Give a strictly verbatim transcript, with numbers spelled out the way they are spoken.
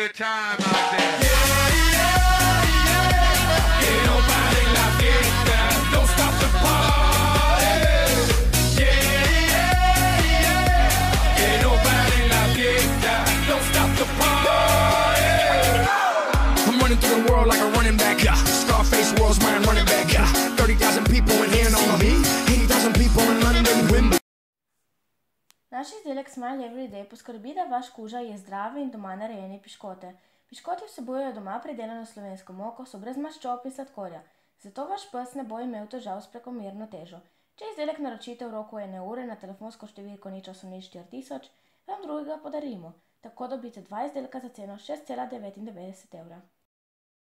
good time out there. Yeah, yeah, yeah. Que no pare la fiesta, don't stop the party. Yeah, yeah, yeah. Que no pare la fiesta, don't stop the party. I'm running through the world like a running back. Yeah. Scarface world's my running back. Yeah. thirty thousand people in here know me. eighty thousand people in London, Wimbledon. Naš izdelek Smile Everyday poskrbi, da vaš koža je zdrave in doma narejene piškote. Piškoti vsebujejo doma pridelano slovensko moko, so brez maščob in sladkorja, zato vaš pes ne bo imel težav s prekomerno težo. Če izdelek naročite v roku ene ure na telefonsko številko nič osem nič štiri tisoč, vam drugega podarimo, tako dobite dva izdelka za ceno šest cela devetindevetdeset evra.